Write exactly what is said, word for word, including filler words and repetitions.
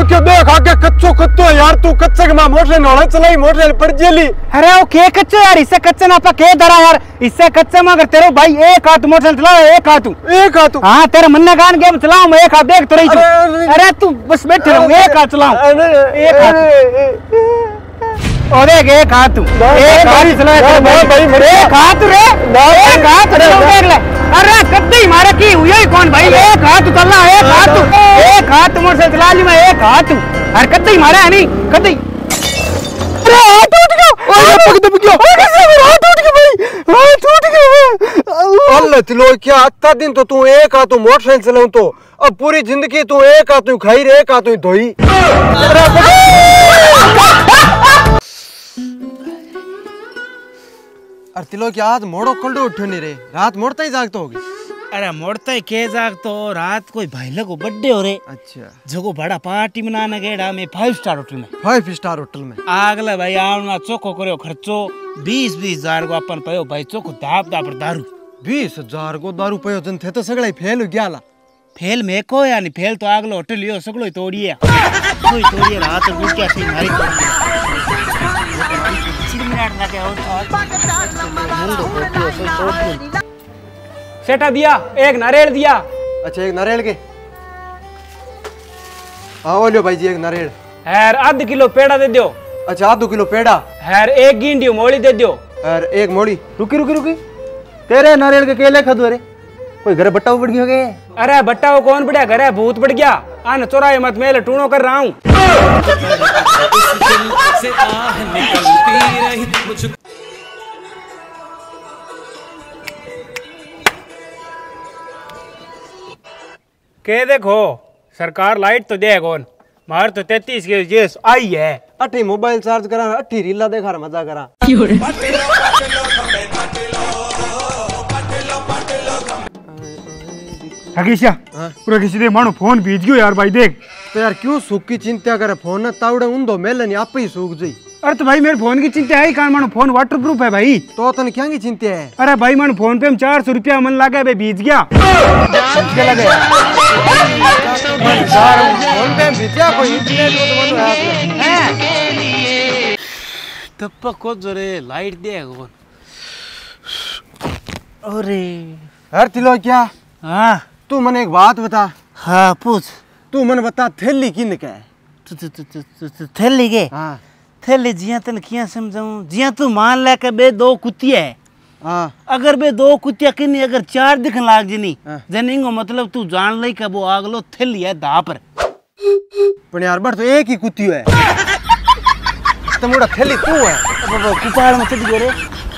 क्यों देख आगे कच्चो कच्चो यार तू कच्चे के मां मोटरसाइकिल होने चलाई मोटरसाइकिल पड़ जेली। अरे वो के कच्चे यार इससे कच्चे ना पा के धरा यार इससे कच्चे में अगर तेरे भाई एक हाथ मोटरसाइकिल चला एक हाथ तू एक हाथ हां तेरे मन ने गान गेम चलाऊं मैं एक हाथ देख तो रही तू। अरे तू बस बैठे रहो एक हाथ चलाऊं एक हाथ और एक एक हाथ तू एक हाथ चला भाई मेरे एक हाथ रे एक हाथ रे देख ले। अरे कद्दी मारे की हुई कौन भाई एक हाथ चलना एक हाथ तू एक हाथ मोटरसाइकिल चला ली मैं एक हाथ तू अरे कद्दी मारे नहीं कद्दी। अरे हाथ टूट गया अरे पग दब गया कैसे मेरा हाथ टूट गया भाई हाथ टूट गया। अल्लाह तिलो क्या अत्ता दिन तो तू एक हाथ मोटरसाइकिल चलाऊं तो अब पूरी जिंदगी तू एक हाथ खाई रे एक हाथ धोई। अरे तिलो क्या आज मोड़ो कल्डो उठो नहीं रे रात मोड़ता ही जागतो होगी। अरे मोड़ता ही के जाग तो रात कोई भाई को बर्थडे हो रे। अच्छा जगो बड़ा पार्टी मनाने गेड़ा में फाइव स्टार होटल में फाइव स्टार होटल में आगले भाई आवना चोखो करो खर्चो बीस बीस हजार को अपन पयो भाई चोखो दाप दाप दारू बीस हजार को दारू पयो जन थे तो सगड़ा फेल हो गया ला फेल में को यानी फेल तो आगलो होटल लियो सगलो तोड़िए कोई तोड़िए रात को क्या सी मारी सेटा दिया एक नारियल दिया। अच्छा एक नारियल के हाँ लो भाई जी एक नारियल हैर आध किलो पेड़ा दे दो। अच्छा आधो किलो पेड़ा हैर एक गिंडी मोली दे दो। हैर एक मोली रुकी रुकी रुकी तेरे नारियल के केले खदो रे कोई घर बट्टा बढ़ गया गए। अरे बट्टा वो कौन बढ़िया घर है भूत बढ़ गया आन चौराहे मत मेले टूणो कर रहा हूँ। के देखो सरकार लाइट तो दे कौन मार तो तैतीस के जेस आई है अठी मोबाइल चार्ज करा अठी रीला देखा मजा करा। हकीशा पूरा किसी दे मानो फोन भेज गयो यार भाई देख तो यार क्यों सुख की चिंता करे फोन न तावड़े उंदो मेले नहीं आप ही सूख जाई। अरे तो भाई मेरे फोन की चिंता है कान मानो फोन वाटर प्रूफ है भाई तो तने क्या की चिंता है। अरे भाई मानो फोन पे हम चार सौ रुपया मन लगा भाई बीज गया लगे फोन पे बीजा कोई इंटरनेट को तो है तब को जरे लाइट दे कौन। अरे हर तिलो क्या हाँ तू मन एक बात बता। हाँ पूछ तू मन बता थैली किन का है। थैली के हाँ थैली जिया तन किया समझाऊं जिया तू मान ले के बे दो कुतिया है हाँ अगर बे दो कुतिया किन्नी अगर चार दिखन लाग जनी हाँ। जनिंगो मतलब तू जान लई के वो आगलो थैली है दा पर पण यार बड़ तो एक ही कुतियो है तो मोड़ा थैली तू है कुपाड़ में चढ़ गयो रे